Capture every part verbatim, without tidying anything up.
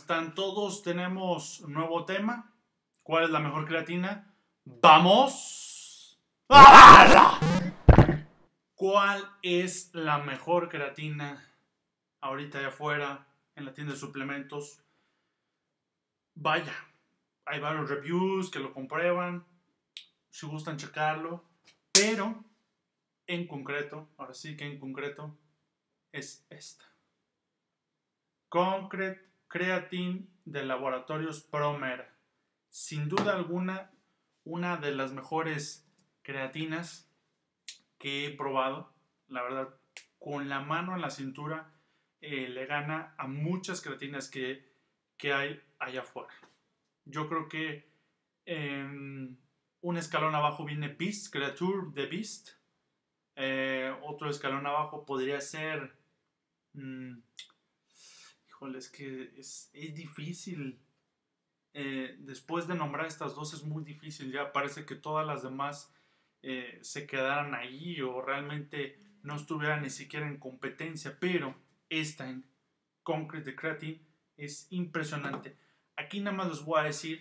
están todos? Tenemos un nuevo tema. ¿Cuál es la mejor creatina? ¡Vamos! ¡Ah! ¿Cuál es la mejor creatina ahorita allá afuera en la tienda de suplementos? Vaya, hay varios reviews que lo comprueban, si gustan checarlo, pero en concreto, ahora sí que en concreto, es esta. Concrete Creatine de Laboratorios Promera. Sin duda alguna, una de las mejores creatinas que he probado. La verdad, con la mano en la cintura, eh, le gana a muchas creatinas que, que hay allá afuera. Yo creo que eh, un escalón abajo viene Beast, Creature de Beast. Eh, otro escalón abajo podría ser... Mmm, híjole, es que es, es difícil. Eh, después de nombrar estas dos es muy difícil. Ya parece que todas las demás eh, se quedaran ahí o realmente no estuvieran ni siquiera en competencia. Pero esta en Concrete Creatine es impresionante. Aquí nada más les voy a decir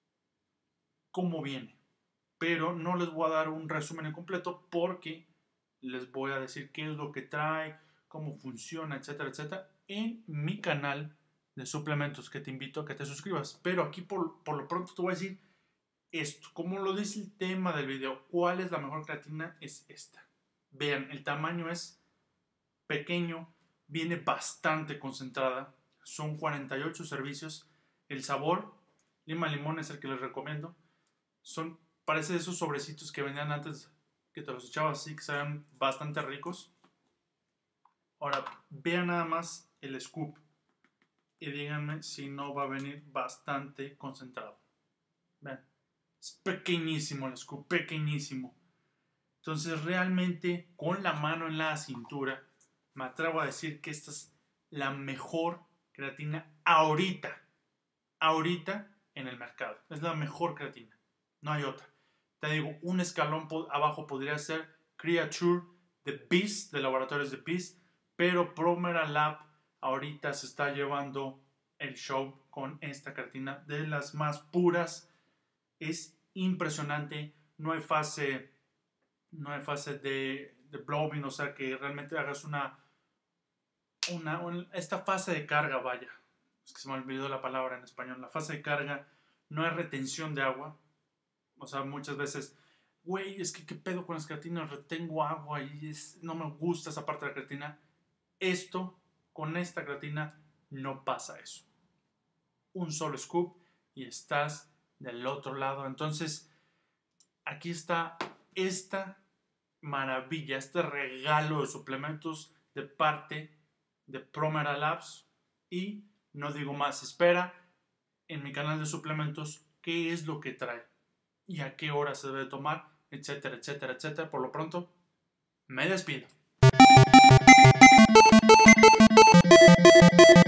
cómo viene, pero no les voy a dar un resumen en completo porque les voy a decir qué es lo que trae, cómo funciona, etcétera, etcétera, en mi canal de suplementos, que te invito a que te suscribas. Pero aquí por, por lo pronto te voy a decir esto, como lo dice el tema del video, ¿cuál es la mejor creatina? Es esta. Vean, el tamaño es pequeño, viene bastante concentrada, son cuarenta y ocho servicios, el sabor, lima limón es el que les recomiendo, son, parece de esos sobrecitos que vendían antes, que te los echabas así, que saben bastante ricos. Ahora, vean nada más el scoop y díganme si no va a venir bastante concentrado. Vean, es pequeñísimo el scoop, pequeñísimo. Entonces realmente con la mano en la cintura me atrevo a decir que esta es la mejor creatina ahorita, ahorita en el mercado. Es la mejor creatina, no hay otra. Te digo, un escalón abajo podría ser Creature de Beast, de Laboratorios de Beast, pero Promera Lab ahorita se está llevando el show con esta creatina de las más puras. Es impresionante, no hay fase, no hay fase de, de blowing, o sea que realmente hagas una, una, una, esta fase de carga, vaya, es que se me olvidó la palabra en español, la fase de carga, no hay retención de agua, o sea, muchas veces, güey, es que qué pedo con las creatinas, retengo agua y es, no me gusta esa parte de la creatina. Esto, con esta creatina, no pasa eso. Un solo scoop y estás del otro lado. Entonces, aquí está esta maravilla, este regalo de suplementos de parte de Promera Labs. Y no digo más, espera en mi canal de suplementos qué es lo que trae y a qué hora se debe tomar, etcétera, etcétera, etcétera. Por lo pronto, me despido.